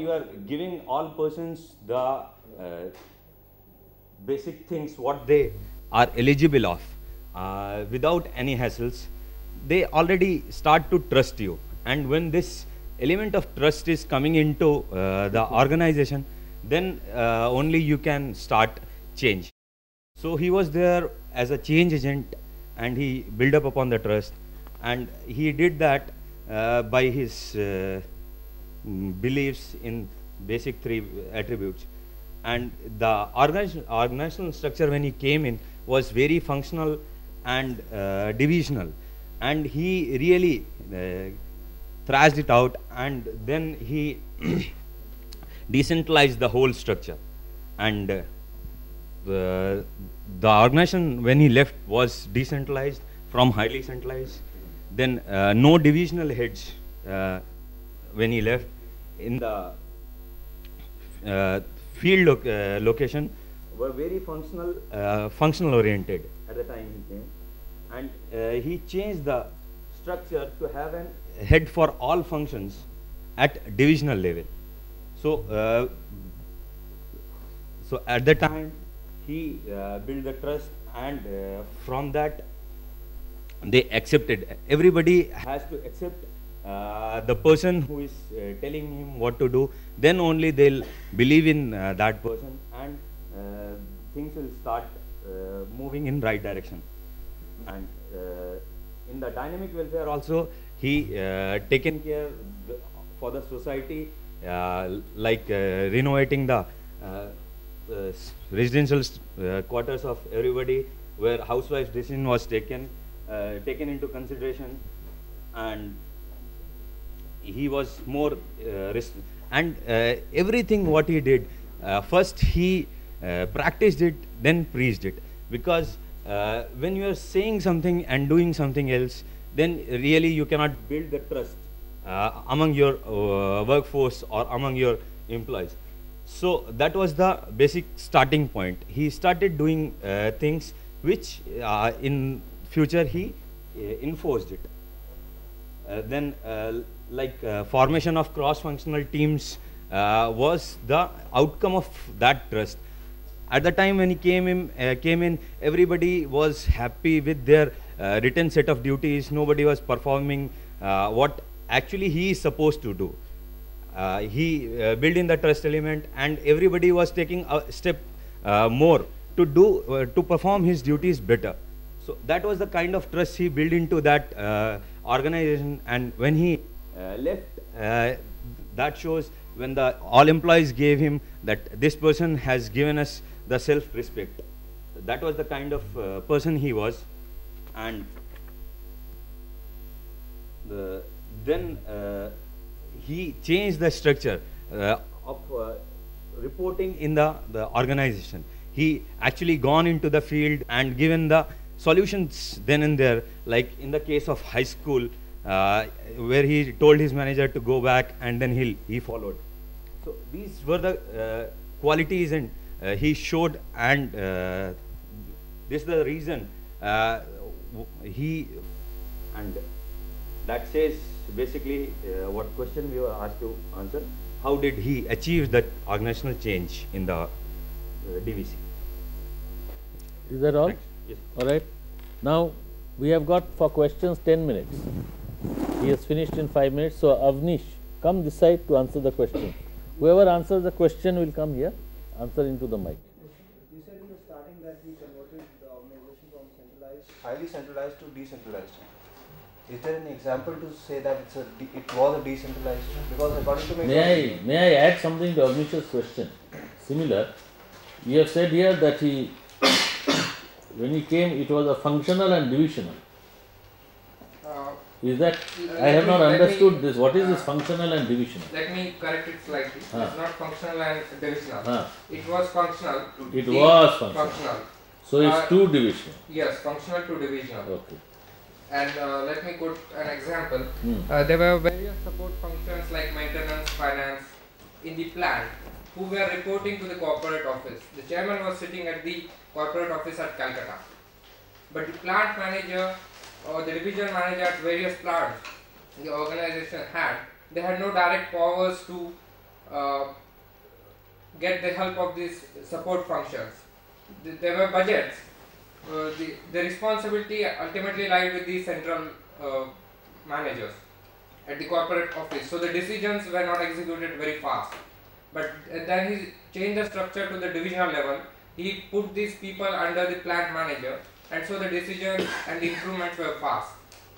you are giving all persons the basic things what they are eligible of without any hassles, they already start to trust you. And when this element of trust is coming into the organization, then only you can start change. So he was there as a change agent, and he built up upon the trust, and he did that by his beliefs in basic three attributes. And the organizational structure when he came in was very functional and divisional, and he really thrashed it out, and then he decentralized the whole structure. And the organization when he left was decentralized from highly centralized. Then no divisional heads when he left. In the field location were very functional oriented at the time he came, and he changed the structure to have a head for all functions at divisional level. So so at the time he built the trust, and from that they accepted. Everybody has to accept the person who is telling him what to do. Then only they'll believe in that person, and things will start moving in right direction. And in the dynamic welfare also, he taken care for the society, like renovating the residential quarters of everybody, where housewife's decision was taken into consideration. And he was more and everything what he did, first he practiced it, then preached it. Because when you are saying something and doing something else, then really you cannot build the trust among your workforce or among your employees. So that was the basic starting point. He started doing things which in future he enforced it. Then like formation of cross-functional teams was the outcome of that trust. At the time when he came in, everybody was happy with their written set of duties. Nobody was performing what actually he is supposed to do. He built in the trust element, and everybody was taking a step more to perform his duties better. So that was the kind of trust he built into that organization. And when he left, that shows when all employees gave him that this person has given us the self-respect. That was the kind of person he was. And then he changed the structure of reporting in the organization. He actually gone into the field and given the solutions then and there, like in the case of high school, where he told his manager to go back, and then he followed. So these were the qualities, and he showed, and this is the reason and that says basically what question we were asked to answer. How did he achieve that organizational change in the DVC? Is that all? Yes. All right. Now we have got for questions 10 minutes. He has finished in 5 minutes. So Avnish, come this side to answer the question. Whoever answers the question will come here, answer into the mic. You said in the starting that we converted the organization from highly centralized to decentralized. Is there an example to say that it was a decentralized? Because according to me, may I add something to Avnish's question? Similar, you have said here that when he came, it was a functional and divisional. Is that I have not understood this? What is this functional and divisional? Let me correct it slightly. It's not functional and divisional. It was functional. It was functional. So it's two divisional. Yes, functional to divisional. Okay. And let me quote an example. There were various support functions like maintenance, finance in the plant who were reporting to the corporate office. The chairman was sitting at the corporate office at Calcutta. But the plant manager or the division manager at various plants the organization had, they had no direct powers to get the help of these support functions. There were budgets. The responsibility ultimately lied with the central managers at the corporate office. So the decisions were not executed very fast. But then he changed the structure to the divisional level. He put these people under the plant manager, and so the decisions and the improvements were fast.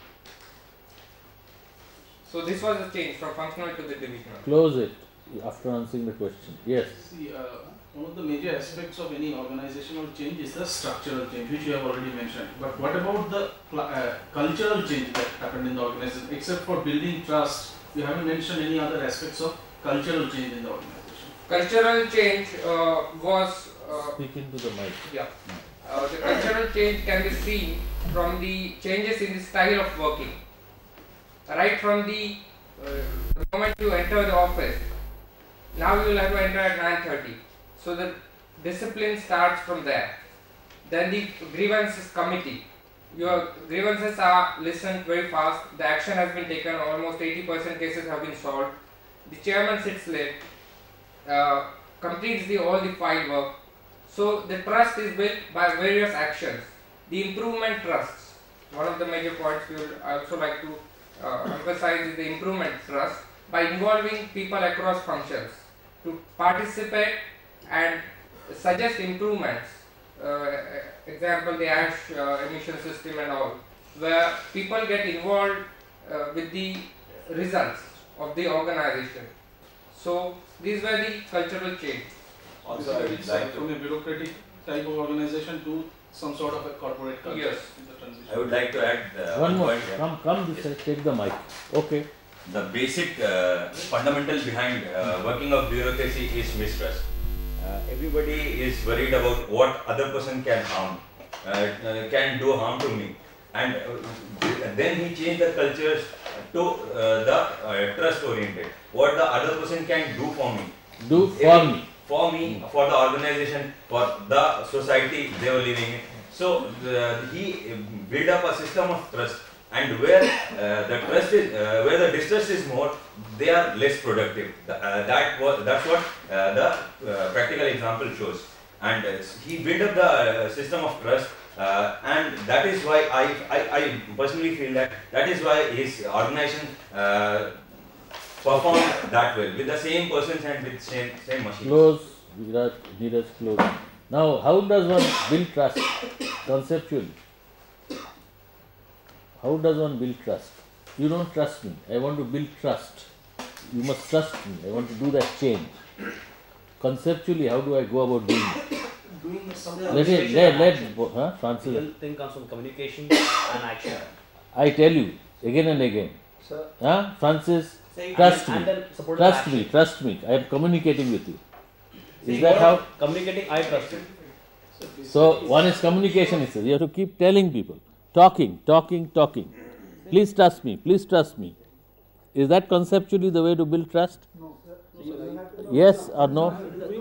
So this was the change from functional to the divisional. Close it after answering the question. Yes. See, one of the major aspects of any organizational change is the structural change, which you have already mentioned. But what about the cultural change that happened in the organization? Except for building trust, you haven't mentioned any other aspects of cultural change in the organization. Cultural change was... Speak into the mic. Yeah. The cultural change can be seen from the changes in the style of working. Right from the moment you enter the office, now you will have to enter at 9:30. So the discipline starts from there. Then the grievances committee. Your grievances are listened very fast. The action has been taken. Almost 80% cases have been solved. The chairman sits late, completes all the file work. So the trust is built by various actions. The improvement trusts. One of the major points we would also like to emphasize is the improvement trust by involving people across functions to participate and suggest improvements. Example, the ash emission system and all, where people get involved with the results of the organization. So these were the cultural change. Also, it's like from a bureaucratic type of organization to some sort of a corporate culture. Yes. In the transition. I would like to add One more. point here. Come this side, take the mic. Okay. The basic fundamental behind working of bureaucracy is mistrust. Everybody is worried about what other person can harm, can do harm to me, and then he changed the cultures to the trust oriented. What the other person can do for me. For me, for the organization, for the society they were living in. So he built up a system of trust, and where the trust is, where the distrust is more, they are less productive. That's what the practical example shows. And he built up the system of trust, and that is why I personally feel that is why his organization performed that well with the same persons and with same machines. Close, Neeraj, close. Now, how does one build trust conceptually? How does one build trust? You don't trust me. I want to build trust. You must trust me. I want to do that change. Conceptually, how do I go about doing it? Doing some Francis. Real thing comes from communication and action. I tell you again and again. Sir. Francis, trust me. Trust me. I am communicating with you. Is that how? Communicating, I trust you. So, one is communication, it says. You have to keep telling people. Talking. Please trust me. Is that conceptually the way to build trust? No, sir. Yes or no?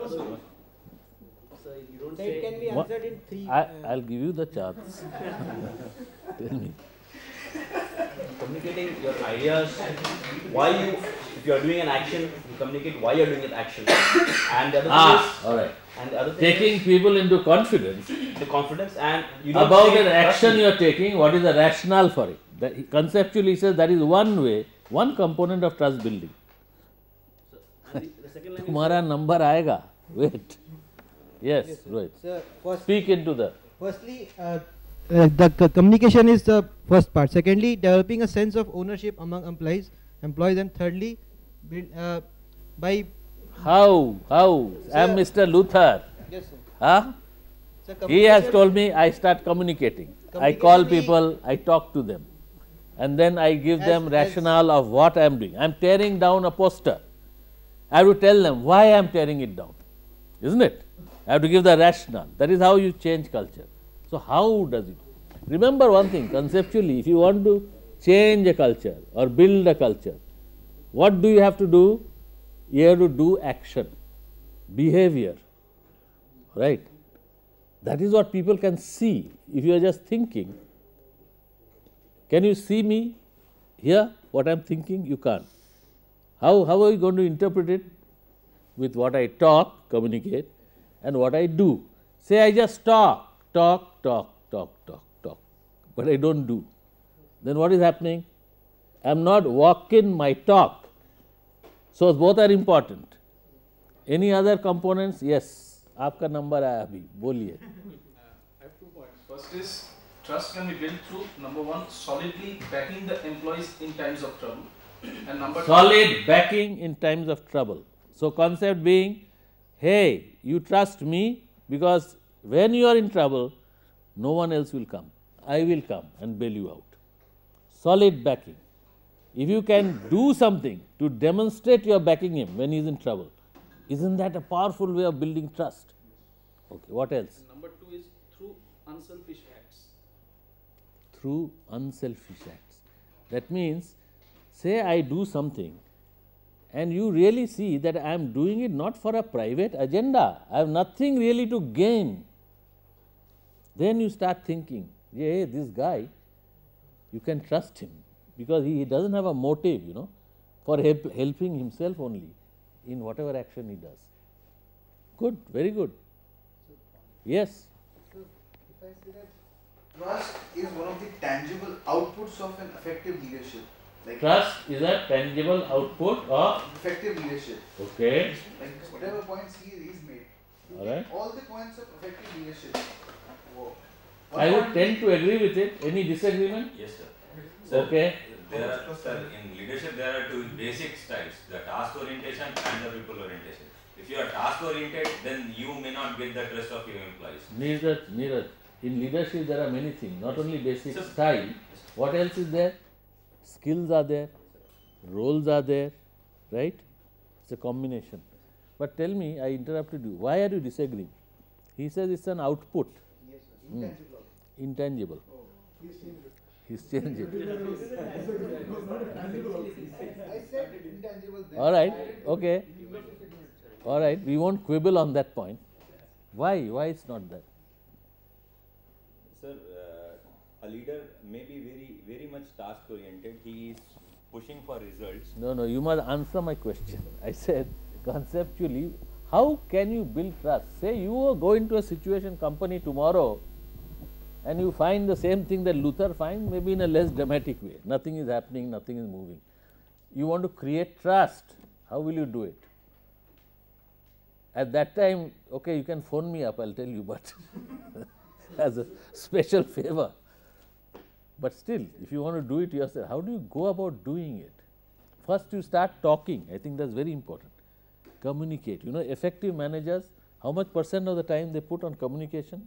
It can be answered in three. I'll give you the chance. Tell me. Communicating your ideas, if you are doing an action, you communicate why you are doing that action. And the other thing is, all right. And the other thing Taking people into confidence and you don't about say, an action you are taking, what is the rationale for it? Conceptually, he says that is one way, one component of trust building. तुम्हारा number आएगा. Wait. Yes, Rohit. Sir, Speak into the. Firstly, the communication is the first part. Secondly, developing a sense of ownership among employees, and thirdly, by How? I'm Mr. Luther. yes, sir. Huh? Sir, He has told me I start communicating. I call people, I talk to them, and then I give them rationale of what I am doing. I am tearing down a poster. I have to tell them why I am tearing it down, isn't it? I have to give the rationale. That is how you change culture. So how does it? Remember one thing, conceptually, if you want to change a culture or build a culture, what do you have to do? You have to do action, behavior, right? That is what people can see. If you are just thinking, can you see me here, what I am thinking? You can't. How are you going to interpret it? with what I talk, communicate, and what I do. Say I just talk, but I don't do. Then what is happening? I am not walking my talk. So both are important. Any other components? Yes. आपका number आया अभी, बोलिए. I have 2 points. First is trust can be built through number 1, solidly backing the employees in times of trouble, and number 2, solid backing in times of trouble. So concept being, hey, you trust me because when you are in trouble, no one else will come. I will come and bail you out. Solid backing. If you can do something to demonstrate you are backing him when he is in trouble, isn't that a powerful way of building trust? Okay, what else? and number 2 is through unselfish acts. Through unselfish acts. That means, say I do something and you really see that I am doing it not for a private agenda, I have nothing really to gain. Then you start thinking, hey, this guy, you can trust him because he doesn't have a motive, for helping himself only in whatever action he does. Good, very good. Yes. So, if I say that trust is one of the tangible outputs of an effective leadership. Like Trust is a tangible output of effective leadership. Okay. Like whatever points he's made. You All take right. all the points of effective leadership. Whoa. I would tend to agree with it. Any disagreement? Yes, sir. Sir, Okay. There are, sir, in leadership there are 2 basic styles, the task orientation and the people orientation. If you are task oriented, then you may not get the trust of your employees. Neeraj, in leadership there are many things, not only basic Sir. style. What else is there? Skills are there, roles are there, right? It's a combination. But tell me, I interrupted you, why are you disagreeing? He says it's an output. Yes, sir. Intangible. Oh, he's changed it. He's changed it. I said intangible then. All right, okay. All right, we won't quibble on that point. Why? Why it's not that? Sir, a leader may be very much task oriented. He is pushing for results. No, you must answer my question. I said, conceptually, how can you build trust? Say you go into a situation company tomorrow and you find the same thing that Luther finds, maybe in a less dramatic way. Nothing is happening, nothing is moving. You want to create trust. How will you do it? At that time, okay, you can phone me up, I'll tell you, but as a special favor. But still, if you want to do it yourself, how do you go about doing it? First, you start talking. I think that's very important. Communicate. Effective managers, how much % of the time they put on communication?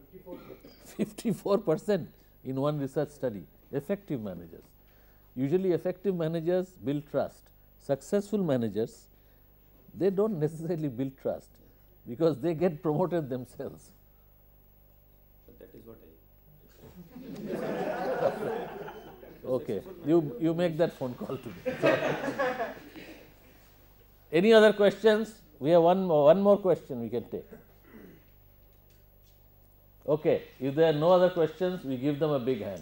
54% in one research study. Effective managers. Usually, effective managers build trust. Successful managers, they don't necessarily build trust because they get promoted themselves. So that is what I. Okay, you make that phone call to me. So, any other questions? We have one more question we can take. Okay, if there are no other questions, we give them a big hand.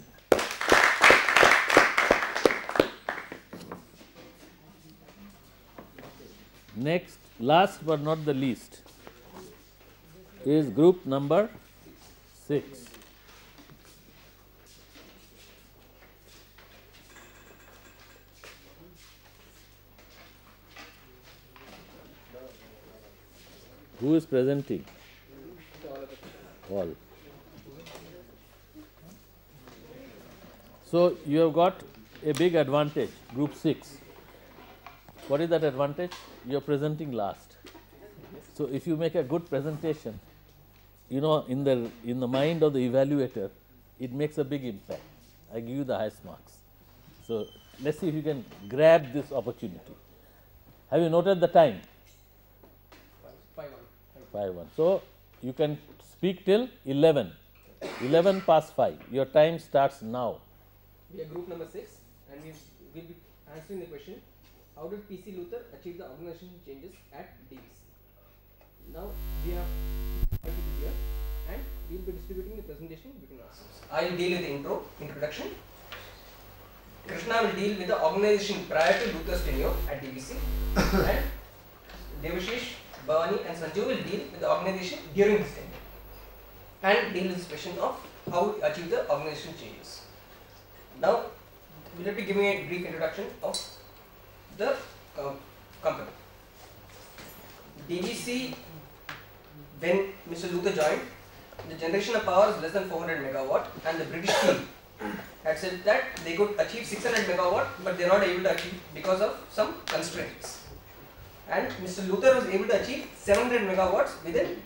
Next, last but not the least, is group number 6. Who is presenting? All. So, you have got a big advantage, group 6. What is that advantage? You are presenting last. So, if you make a good presentation, in the mind of the evaluator, it makes a big impact. I give you the highest marks. So, let us see if you can grab this opportunity. Have you noted the time? 5:01. So, you can speak till 11 past 5. Your time starts now. We are group number 6 and we will be answering the question, how did PC Luther achieve the organizational changes at DVC? Now we have 5 people here and we will be distributing the presentation between ourselves. I will deal with the introduction. Krishna will deal with the organization prior to Luther's tenure at DVC and Devashish, Bhavani and Sanju will deal with the organization during this tenure and deal with this question of how to achieve the organization changes. Now, let me give you a brief introduction of the company. DVC, when Mr. Luther joined, the generation of power is less than 400 megawatt, and the British team had said that they could achieve 600 megawatt, but they are not able to achieve because of some constraints. And Mr. Luther was able to achieve 700 megawatts within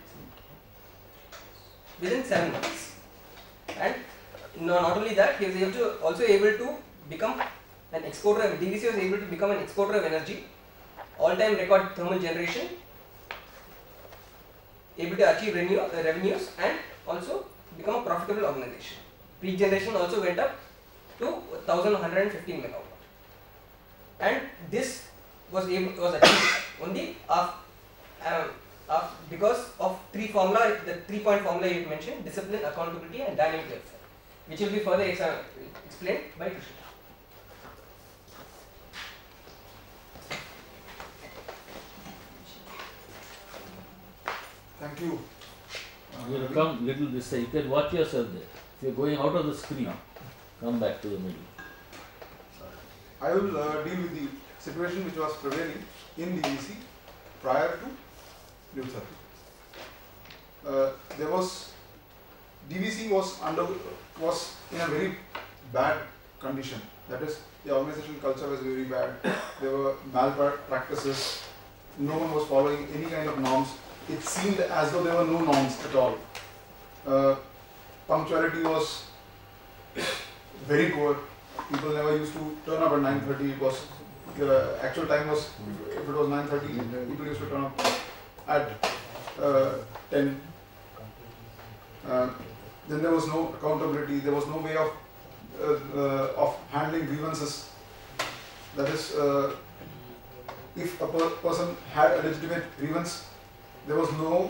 7 months. And not only that, he was also able to become an exporter. DVC was able to become an exporter of energy, all-time record thermal generation, able to achieve revenues, and also become a profitable organization. Peak generation also went up to 1115 megawatt, and this was achieved only because of the 3-point formula you mentioned: discipline, accountability, and dynamic welfare, which will be further explained by Krishna. Thank you. You will come little this side. You can watch yourself there. If you are going out of the screen, come back to the middle. I will deal with the situation which was prevailing in DVC prior to Luther. DVC was in a very bad condition. That is, the organizational culture was very bad. There were malpractices. No one was following any kind of norms. It seemed as though there were no norms at all. Punctuality was very poor. People never used to turn up at 9:30. It was the actual time was, if it was 9:30, people used to turn up at 10. Then there was no accountability. There was no way of handling grievances. That is, if a person had a legitimate grievance, there was no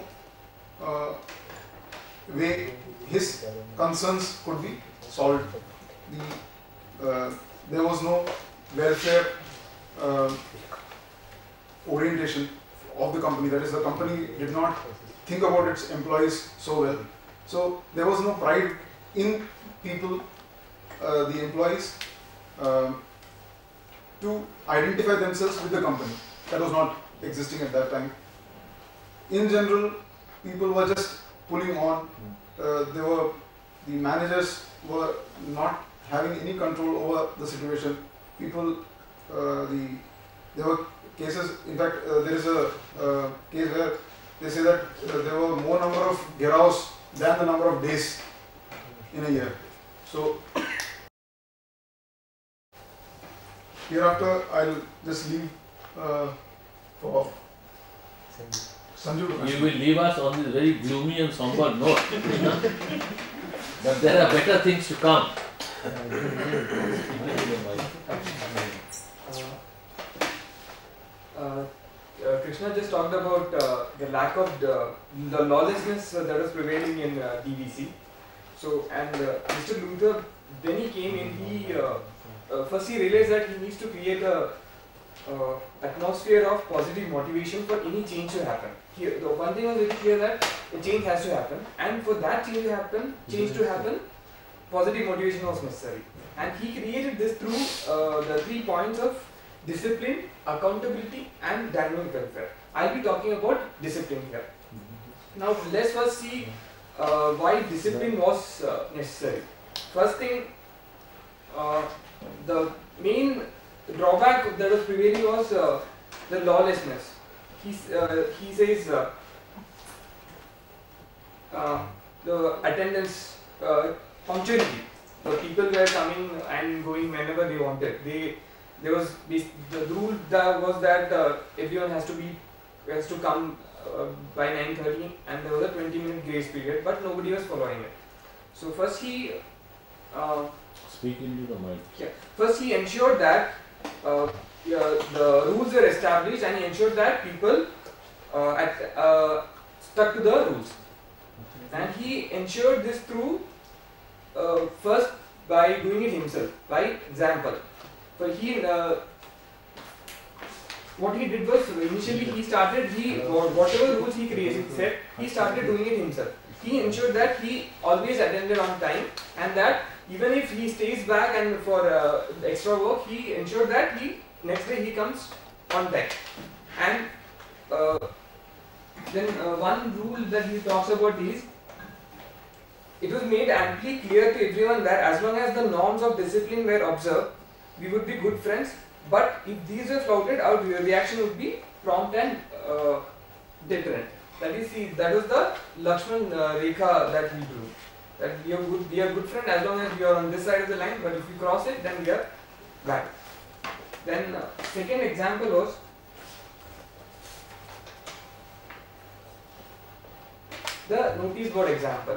way his concerns could be solved. There was no welfare orientation of the company. That is, the company did not think about its employees so well. So there was no pride in people, the employees, to identify themselves with the company. That was not existing at that time. In general, people were just pulling on. The managers were not having any control over the situation. People, there were cases. In fact, there is a case where they say that there were more number of geraos than the number of days in a year. So hereafter, I'll just leave for Sanju. You will leave us on this very gloomy and somber note. But there are better things to come. Krishna just talked about the lack of the lawlessness that was prevailing in DVC. So, and Mr. Luther, when he came in, first he realized that he needs to create a atmosphere of positive motivation for any change to happen. The one thing was very clear that a change has to happen, and for that change to happen, positive motivation was necessary. And he created this through the 3 points of discipline, accountability, and dynamic welfare. I'll be talking about discipline here. Now let's first see why discipline was necessary. First thing, the main drawback that was prevailing was the lawlessness. He says the attendance, punctuality. The people were coming and going whenever they wanted. The rule that was that everyone has to come by 9:30, and there was a 20-minute grace period, but nobody was following it. So first he speak into the mic. Yeah. First he ensured that the rules were established, and he ensured that people stuck to the rules. And he ensured this through first by doing it himself, by example. So he what he did was initially he started whatever rules he created set, he started doing it himself. He ensured that he always attended on time, and that even if he stays back and for extra work, he ensured that next day he comes on time. And then one rule that he talks about is, it was made amply clear to everyone that as long as the norms of discipline were observed, we would be good friends. But if these were flouted, our reaction would be prompt and deterrent. That was the Lakshman Rekha that we drew. That we are good friends as long as we are on this side of the line, but if we cross it, then we are bad. Then second example was the notice board example.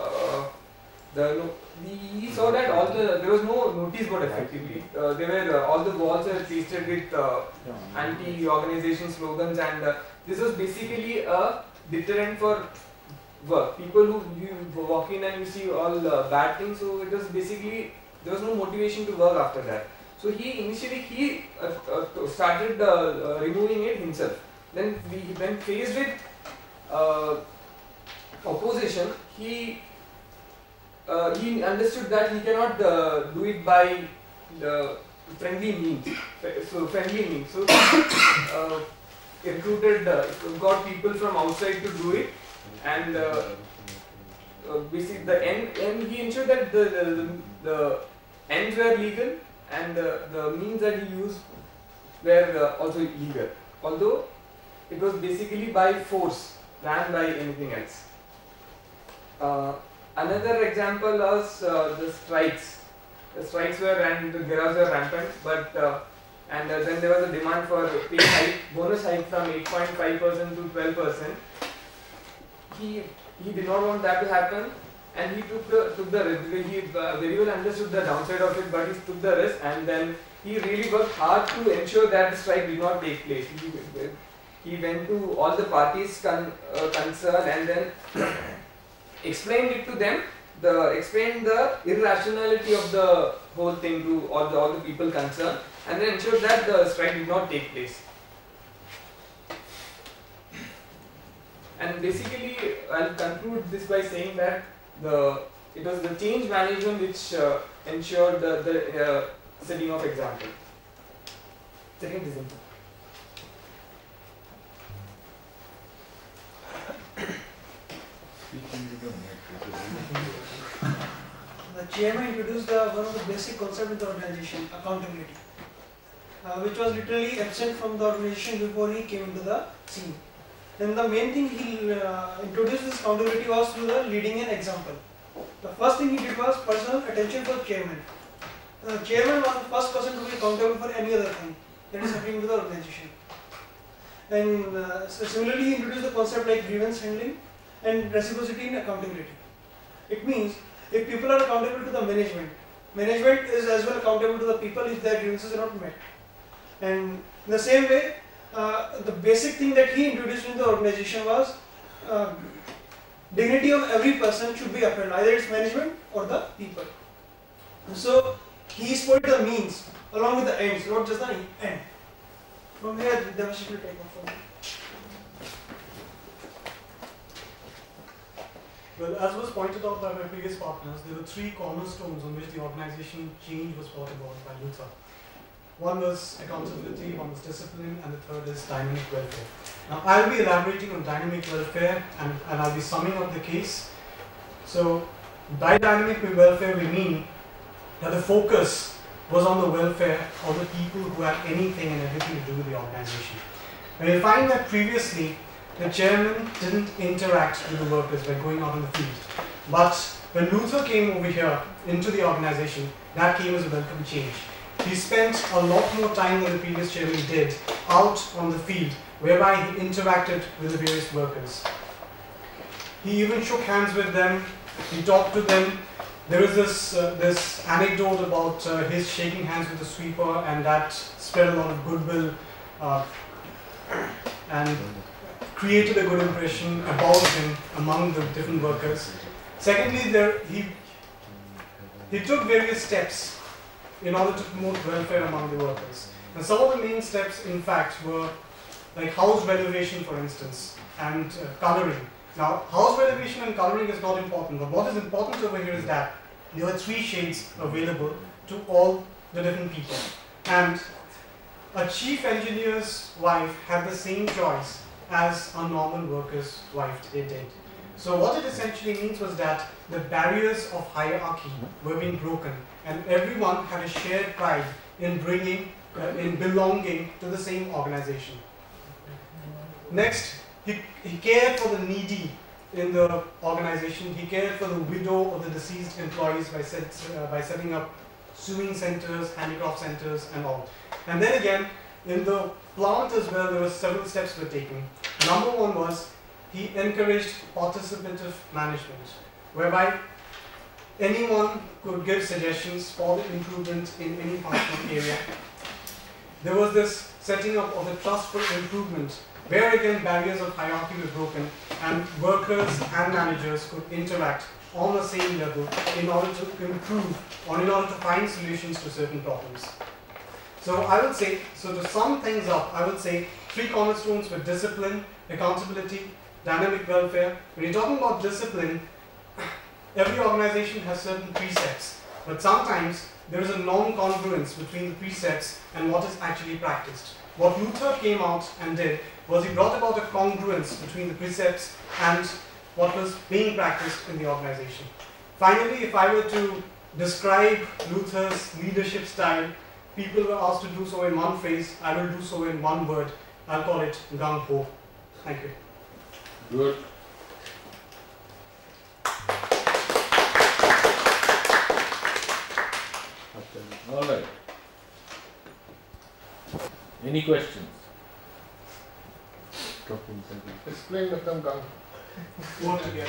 We saw that there was no notice board effectively. All the walls were pasted with anti-organization slogans, and this was basically a deterrent for work. People who you walk in and you see all bad things, so it was basically, there was no motivation to work after that. So he initially started removing it himself. Then when faced with opposition, he understood that he cannot do it by the friendly means. So he recruited, got people from outside to do it, and basically the end he ensured that the ends were legal and the means that he used were also legal, although it was basically by force than by anything else. Another example was the strikes. The strikes were and the garage were rampant, but and then there was a demand for pay hike, bonus hike from 8.5% to 12%. He did not want that to happen, and he took the risk. He very well understood the downside of it, but he took the risk, and then he really worked hard to ensure that the strike did not take place. He went to all the parties concerned and then explained it to them. Explained the irrationality of the whole thing to all the people concerned, and then ensured that the strike did not take place. And basically, I'll conclude this by saying that it was the change management which ensured the setting of example. Second example. The chairman introduced one of the basic concepts in the organization, accountability, which was literally absent from the organization before he came into the scene. And the main thing he introduced this accountability was through the leading an example. The first thing he did was personal attention for chairman. The chairman was the first person to be accountable for any other thing that is happening to the organization. And similarly, he introduced the concept like grievance handling and reciprocity in accountability. It means if people are accountable to the management, management is as well accountable to the people if their grievances are not met. And in the same way, the basic thing that he introduced in the organization was dignity of every person should be upheld, either it's management or the people. So he spoiled the means along with the ends, not just the end. From here, Devashish will take off from here. Well, as was pointed out by my previous partners, there were three cornerstones on which the organization change was brought about by Luther. One was accountability, one was discipline, and the third is dynamic welfare. Now, I'll be elaborating on dynamic welfare and I'll be summing up the case. So, by dynamic welfare, we mean that the focus was on the welfare of the people who had anything and everything to do with the organization. And you'll find that previously, the chairman didn't interact with the workers by going out in the field. But when Luther came over here into the organization, that came as a welcome change. He spent a lot more time than the previous chairman did out on the field, whereby he interacted with the various workers. He even shook hands with them, he talked to them. There was this anecdote about his shaking hands with the sweeper, and that spread a lot of goodwill and created a good impression about him among the different workers. Secondly, he took various steps in order to promote welfare among the workers. And some of the main steps, in fact, were like house renovation, for instance, and coloring. Now, house renovation and coloring is not important, but what is important over here is that there were 3 shades available to all the different people. And a chief engineer's wife had the same choice as a normal worker's wife did. So what it essentially means was that the barriers of hierarchy were being broken, and everyone had a shared pride in belonging to the same organization. Next, he cared for the needy in the organization. He cared for the widow of the deceased employees by setting up sewing centers, handicraft centers, and all. And then again, in the plant as well, there were several steps were taken. Number 1 was he encouraged participative management, whereby anyone could give suggestions for the improvement in any functional area. There was this setting up of a trust for improvement, where again barriers of hierarchy were broken and workers and managers could interact on the same level in order to improve or in order to find solutions to certain problems. So I would say, so to sum things up, I would say 3 cornerstones were discipline, accountability, dynamic welfare. When you're talking about discipline, every organization has certain precepts, but sometimes there is a non-congruence between the precepts and what is actually practiced. What Luther came out and did was he brought about a congruence between the precepts and what was being practiced in the organization. Finally, if I were to describe Luther's leadership style, people were asked to do so in one phrase. I will do so in one word. I'll call it gung-ho. Thank you. Good. All right. Any questions? Explain the term gung. Work together.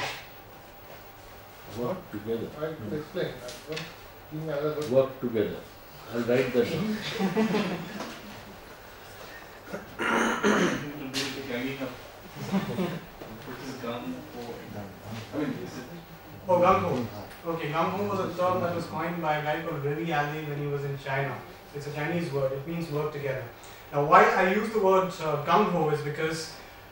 Work together. I explain that. Give me another word. Work together. I'll write that down. Oh, gung-ho. Okay, gung-ho was a term that was coined by a guy called Revi Ali when he was in China. It's a Chinese word. It means work together. Now, why I use the word gung-ho is because,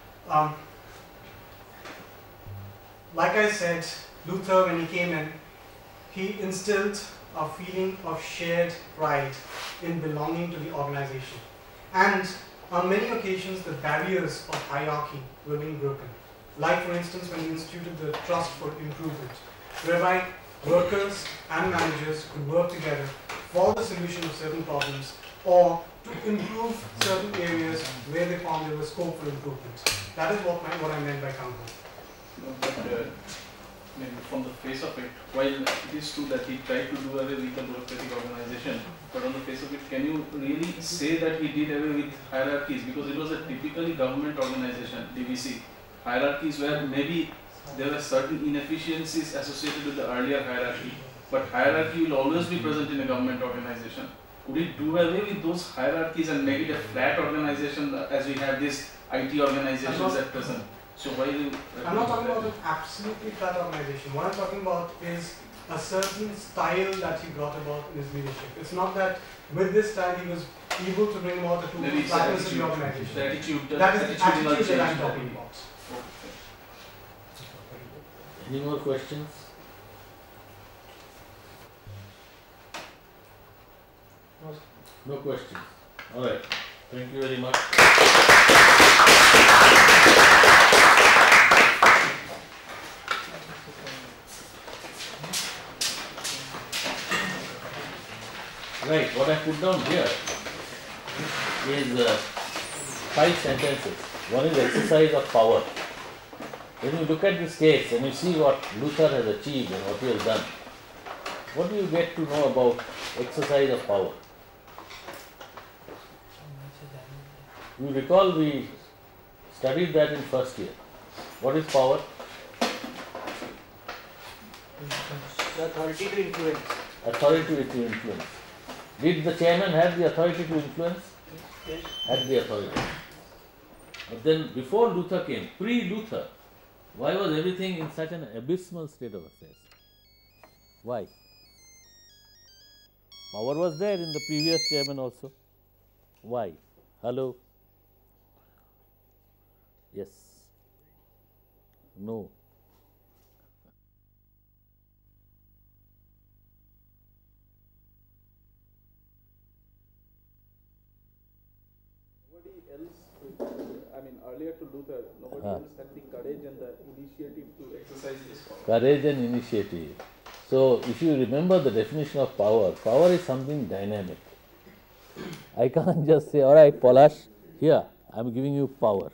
like I said, Luther, when he came in, he instilled a feeling of shared pride in belonging to the organization. And on many occasions, the barriers of hierarchy were being broken. Like, for instance, when he instituted the Trust for Improvement, whereby workers and managers could work together for the solution of certain problems or to improve certain areas where they found there was scope for improvement. That is what I meant by gung-ho. No, but maybe from the face of it, while it is true that he tried to do away with the bureaucratic organization, but on the face of it, can you really say that he did away with hierarchies? Because it was a typically government organization, DVC. Hierarchies where maybe there were certain inefficiencies associated with the earlier hierarchy, but hierarchy will always be present in a government organization. Could it do away with those hierarchies and make it a flat organization as we have these IT organizations at present? So why do I'm not talking about an absolutely flat organization. What I'm talking about is a certain style that he brought about in his leadership. It's not that with this style he was able to bring about a total flatness in the organization. That is the attitude that I'm talking about. Any more questions? No questions. All right. Thank you very much. Right. What I put down here is 5 sentences. One is exercise of power. When you look at this case and you see what Luther has achieved and what he has done, what do you get to know about exercise of power? You recall we studied that in first year. What is power? The authority to influence. Authority to influence. Did the chairman have the authority to influence? Yes. Had the authority. But then before Luther came, pre-Luther, why was everything in such an abysmal state of affairs? Why? Power was there in the previous chairman also. Why? Hello? Yes. No. Nobody else, I mean, earlier to Luther, nobody else had the courage and the initiative to exercise this power. Courage and initiative. So, if you remember the definition of power, power is something dynamic. I can't just say, all right, Palash, here, I am giving you power.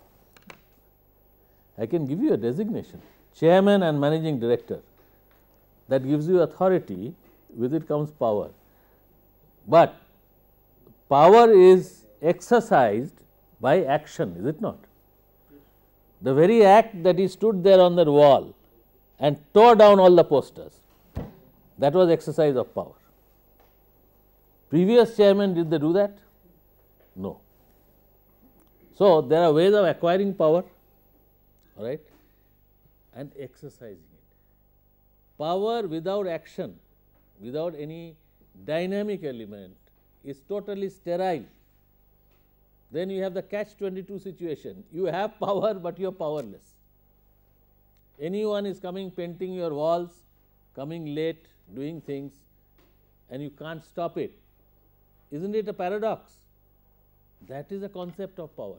I can give you a designation, chairman and managing director. That gives you authority, with it comes power. But power is exercised by action, is it not? The very act that he stood there on that wall and tore down all the posters, that was exercise of power. Previous chairman, did they do that? No. So, there are ways of acquiring power, all right, and exercising it. Power without action, without any dynamic element, is totally sterile. Then you have the catch-22 situation. You have power, but you are powerless. Anyone is coming, painting your walls, coming late, doing things, and you can't stop it. Isn't it a paradox? That is a concept of power.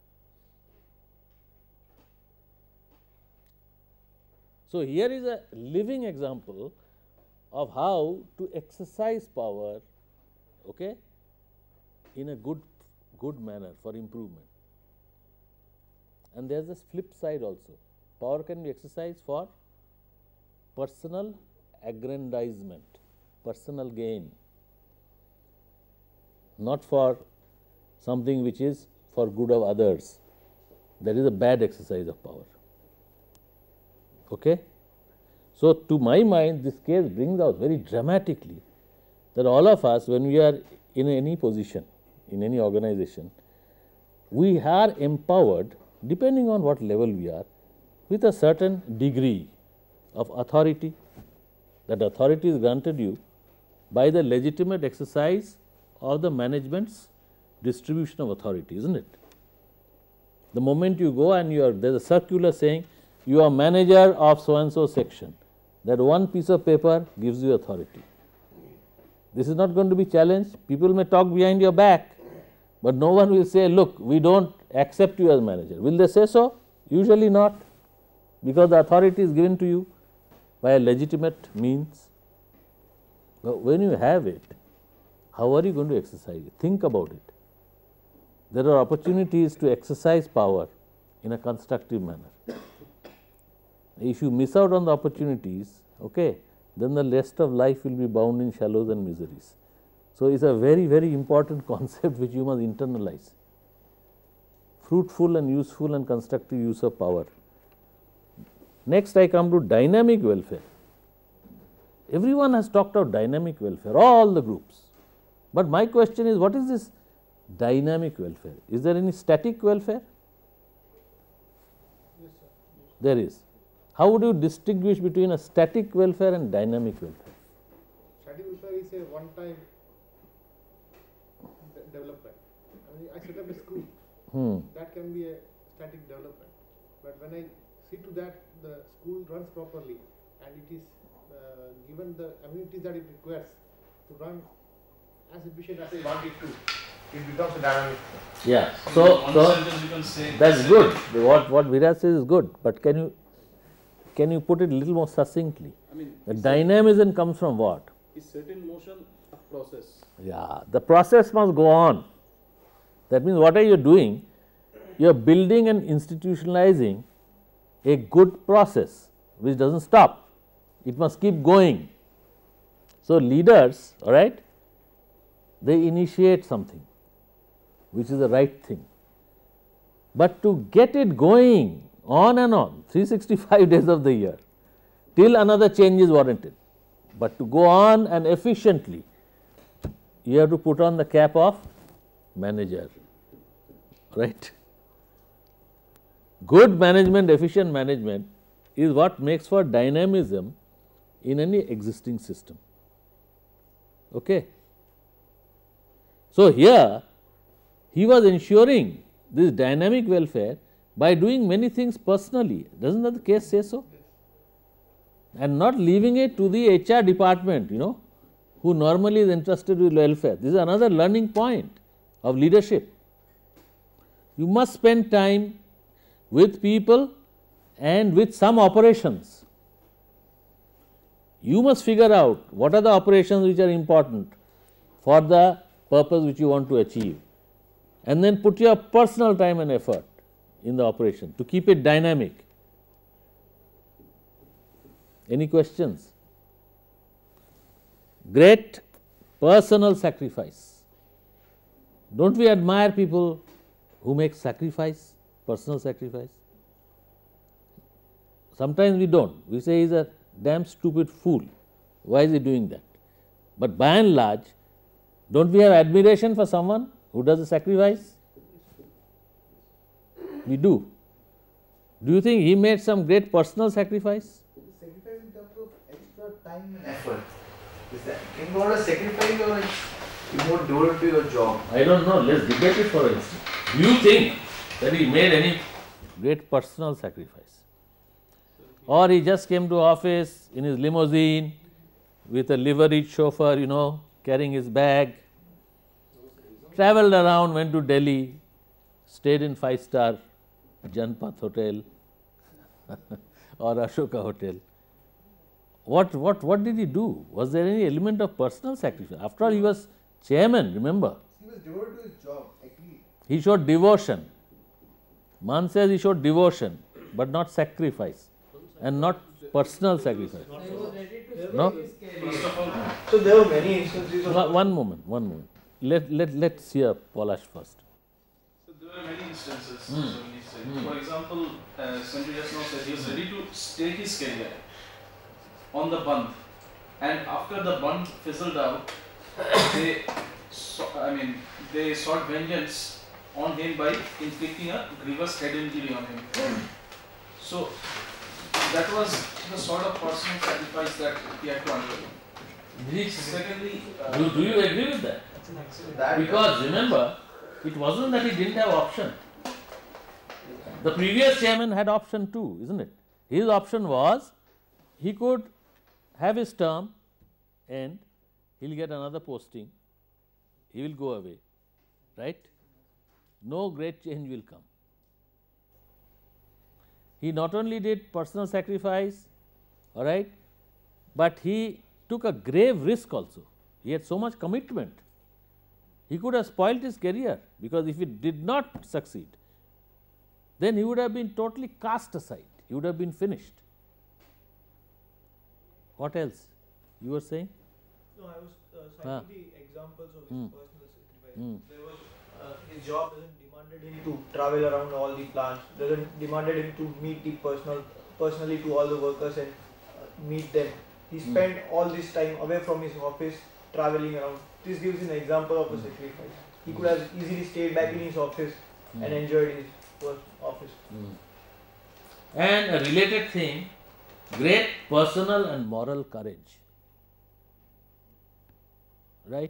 So, here is a living example of how to exercise power, okay, in a good manner for improvement. And there is a flip side also. Power can be exercised for personal aggrandizement, personal gain, not for something which is for good of others. That is a bad exercise of power. Okay? So, to my mind, this case brings out very dramatically that all of us, when we are in any position, in any organization, we are empowered, depending on what level we are, with a certain degree of authority. That authority is granted you by the legitimate exercise of the management's distribution of authority, isn't it? The moment you go and there is a circular saying, you are manager of so and so section, that one piece of paper gives you authority. This is not going to be challenged. People may talk behind your back, but no one will say, look, we don't accept you as manager. Will they say so? Usually not, because the authority is given to you by a legitimate means. But when you have it, how are you going to exercise it? Think about it. There are opportunities to exercise power in a constructive manner. If you miss out on the opportunities, okay, then the rest of life will be bound in shallows and miseries. So, it is a very, very important concept which you must internalize. Fruitful and useful and constructive use of power. Next, I come to dynamic welfare. Everyone has talked of dynamic welfare, all the groups. But my question is, what is this dynamic welfare? Is there any static welfare? Yes, sir. There is. How would you distinguish between a static welfare and dynamic welfare? Static welfare is a one-time development. I mean, I set up a school. That can be a static development. But when I see to that the school runs properly and it is given the amenities that it requires to run as efficient as I want it to, it becomes a dynamic. Yeah. So, that's good. What Viraj says is good, but can you put it a little more succinctly? I mean, the dynamism comes from what? Is set in motion a process? Yeah, the process must go on. That means, what are you doing? You are building and institutionalizing a good process which does not stop. It must keep going. So, leaders, all right, they initiate something which is the right thing. But to get it going on and on, 365 days of the year, till another change is warranted. But to go on and efficiently, you have to put on the cap of manager, right. Good management, efficient management is what makes for dynamism in any existing system. Okay. So, here He was ensuring this dynamic welfare by doing many things personally. Doesn't that the case say so? And not leaving it to the HR department, who normally is entrusted with welfare. This is another learning point of leadership. You must spend time with people and with some operations. You must figure out what are the operations which are important for the purpose which you want to achieve, and then put your personal time and effort in the operation to keep it dynamic. Any questions? Great personal sacrifice. Don't we admire people who make sacrifice, personal sacrifice? Sometimes we don't. We say he is a damn stupid fool. Why is he doing that? But by and large, don't we have admiration for someone who does a sacrifice? We do. Do you think he made some great personal sacrifice? Sacrifice in terms of extra time and effort. Is that more a sacrifice or it's more devoted to your job? I don't know. Let's debate it for instance. Do you think that he made any great personal sacrifice? Or he just came to office in his limousine with a liveried chauffeur, carrying his bag, travelled around, went to Delhi, stayed in 5-star Janpath Hotel or Ashoka Hotel. What did he do? Was there any element of personal sacrifice? After all, he was chairman, remember? He was devoted to his job, agree. He showed devotion. Man says he showed devotion, but not sacrifice, and not personal sacrifice. No? So there were many instances of... One moment. Let's hear Polash first. So there were many instances. For example, Sanjay just now said he was ready to stake his career on the Bandh, and after the Bandh fizzled out, they sought vengeance on him by inflicting a grievous head injury on him. So that was the sort of personal sacrifice that he had to undergo. Secondly, do you agree with that? Because remember, it wasn't that he didn't have option. The previous chairman had option too, isn't it? His option was he could have his term and he'll get another posting, he will go away, right? No great change will come. He not only did personal sacrifice, all right, but he took a grave risk also. He had so much commitment. He could have spoiled his career, because if it did not succeed, then he would have been totally cast aside. He would have been finished. What else? You were saying? No, I was citing the examples of his personal sacrifice. There was his job doesn't demanded him to travel around all the plants, doesn't demanded him to meet the personally to all the workers and meet them. He spent all this time away from his office traveling around. This gives an example of a sacrifice. He could have easily stayed back in his office and enjoyed his office. And a related thing, great personal and moral courage, right?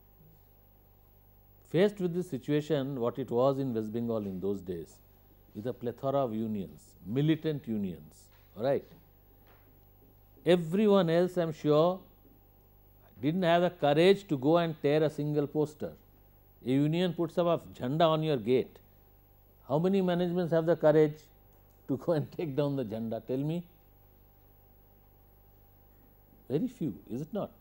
Faced with this situation, what it was in West Bengal in those days, with a plethora of unions, militant unions, all right? Everyone else, I am sure, didn't have the courage to go and tear a single poster. A union puts up a jhanda on your gate. How many managements have the courage to go and take down the jhanda? Tell me. Very few, is it not?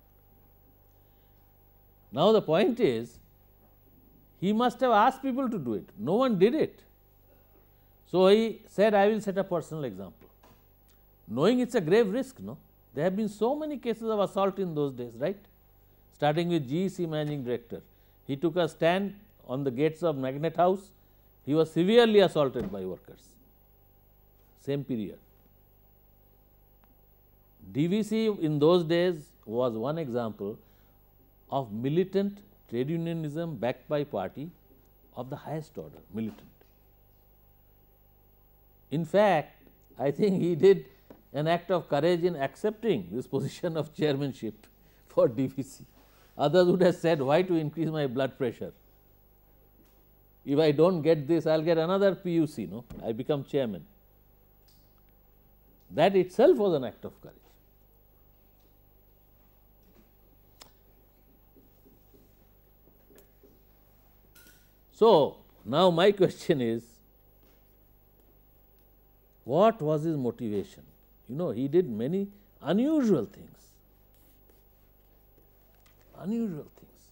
Now the point is, he must have asked people to do it. No one did it. So he said, I will set a personal example, knowing it's a grave risk, no? There have been so many cases of assault in those days, right? Starting with GEC managing director. He took a stand on the gates of Magnet House. He was severely assaulted by workers. Same period. DVC in those days was one example of militant trade unionism backed by party of the highest order, militant. In fact, I think he did an act of courage in accepting this position of chairmanship for DVC. Others would have said, why to increase my blood pressure? if I don't get this, I'll get another PUC, no? I become chairman. That itself was an act of courage. So, now my question is, what was his motivation? You know, he did many unusual things. Unusual things.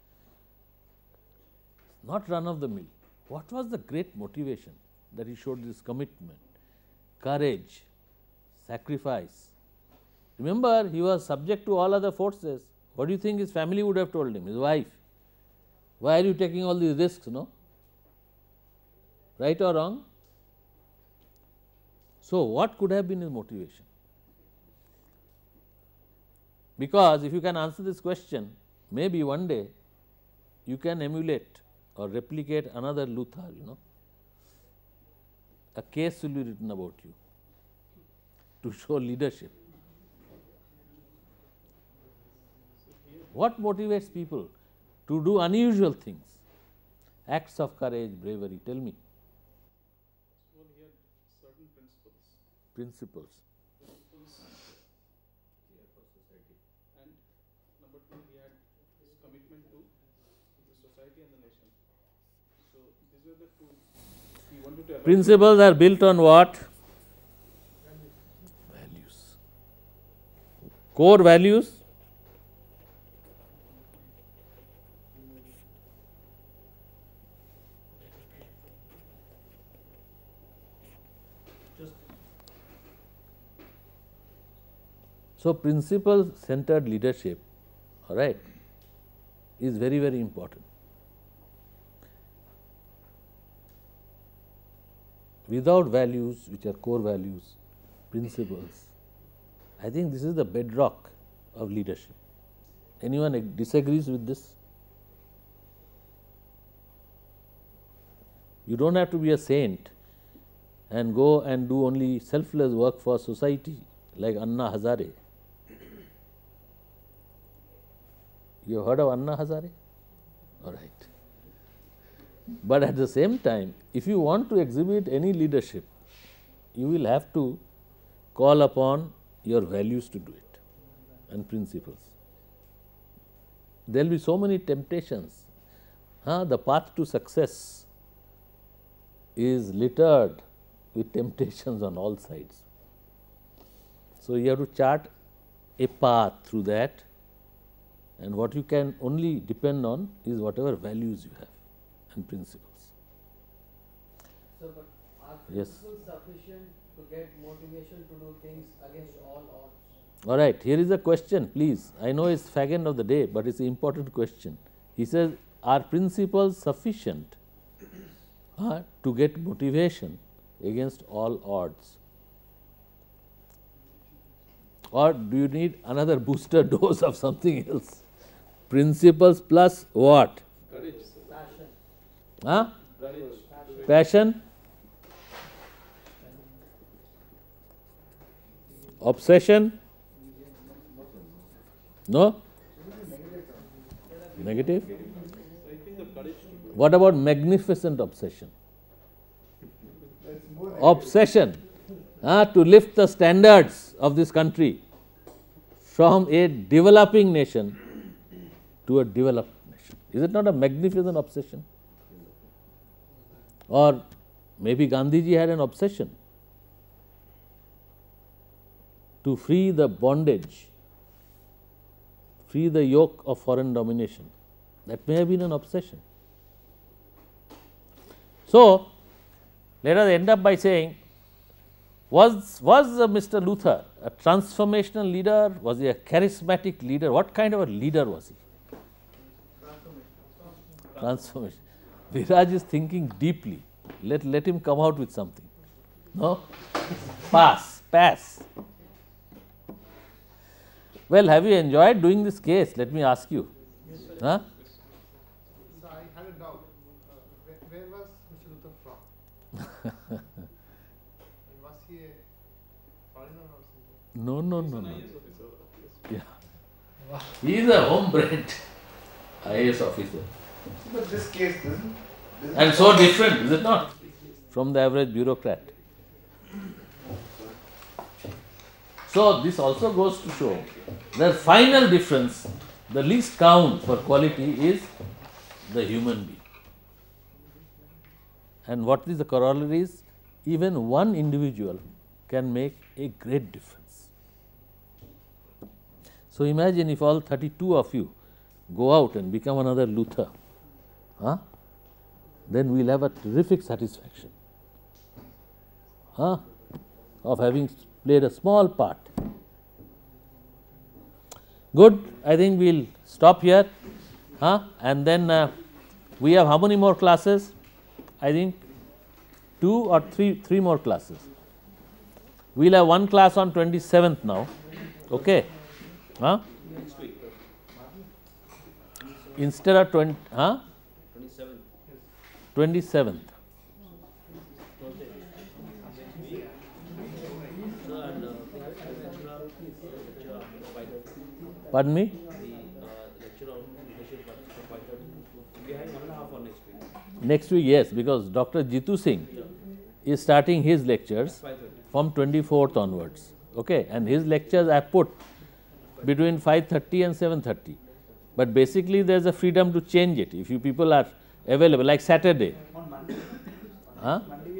Not run of the mill. What was the great motivation that he showed this commitment, courage, sacrifice? Remember, he was subject to all other forces. What do you think his family would have told him, his wife? Why are you taking all these risks, no? Right or wrong? So, what could have been his motivation? Because if you can answer this question, maybe one day you can emulate or replicate another Luther, you know. A case will be written about you to show leadership. What motivates people to do unusual things, acts of courage, bravery? Tell me. Well, he had certain principles. Principles. Care for society. And number two, he had his commitment to the society and the nation. So these were the two he wanted to. Principles are built on what? Values. Core values. So, principle centered leadership, all right, is very, very important. Without values, which are core values, principles, I think this is the bedrock of leadership. Anyone disagrees with this? You don't have to be a saint and go and do only selfless work for society like Anna Hazare. You have heard of Anna Hazare? All right. But at the same time, if you want to exhibit any leadership, you will have to call upon your values to do it and principles. There will be so many temptations. The path to success is littered with temptations on all sides. So, you have to chart a path through that, and what you can only depend on is whatever values you have and principles. So, but are Yes. principles sufficient to get motivation to do things against all odds? All right, here is a question, please. I know it's faggot of the day, but it's an important question. He says, are principles sufficient to get motivation against all odds? Or do you need another booster dose of something else? Principles plus what? Courage. Passion. Passion? Obsession? No? Negative? What about magnificent obsession? Obsession to lift the standards of this country from a developing nation to a developed nation. Is it not a magnificent obsession? Or maybe Gandhiji had an obsession to free the bondage, free the yoke of foreign domination. That may have been an obsession. So, let us end up by saying, was Mr. Luther a transformational leader? Was he a charismatic leader? What kind of a leader was he? Transformation. Viraj is thinking deeply. Let him come out with something. No? Pass. Well, have you enjoyed doing this case? Let me ask you. Huh? So I had a doubt. Where was Mr. Luther from? And was he a foreigner or something? No. Yeah. He is a homebred IAS officer. But this case and so different, is it not, from the average bureaucrat. So this also goes to show the final difference, the least count for quality is the human being. And what is the corollary is, even one individual can make a great difference. So imagine if all 32 of you go out and become another Luther, then we will have a terrific satisfaction of having played a small part. Good, I think we will stop here, and then we have how many more classes? I think 2 or 3 more classes. We will have one class on 27th now, okay? Next week. Instead of 27th. 27th. Pardon me? Next week, yes, because Dr. Jitu Singh is starting his lectures from 24th onwards, okay, and his lectures I put between 5:30 and 7:30, but basically there is a freedom to change it if you people are available, like Saturday. I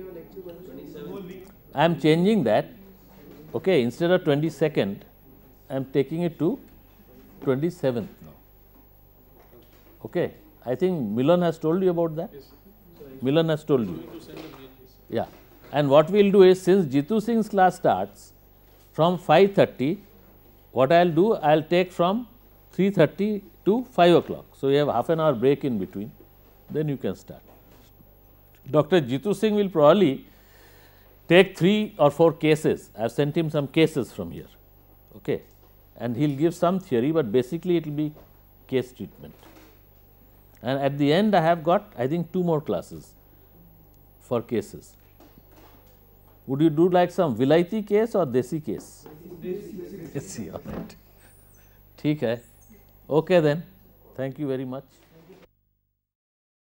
am changing that, okay, instead of 22nd, I am taking it to 27th now, okay. I think Milan has told you about that. Milan has told you. Yeah. And what we will do is, since Jitu Singh's class starts from 5:30, what I will do, I will take from 3:30 to 5 o'clock. So, you have half an hour break in between, then you can start. Dr. Jitu Singh will probably take 3 or 4 cases. I have sent him some cases from here, okay, and he will give some theory, but basically it will be case treatment. And at the end I have got, I think, 2 more classes for cases. Would you do like some Vilaiti case or Desi case? Desi, all right. ठीक है. Okay then. Thank you very much.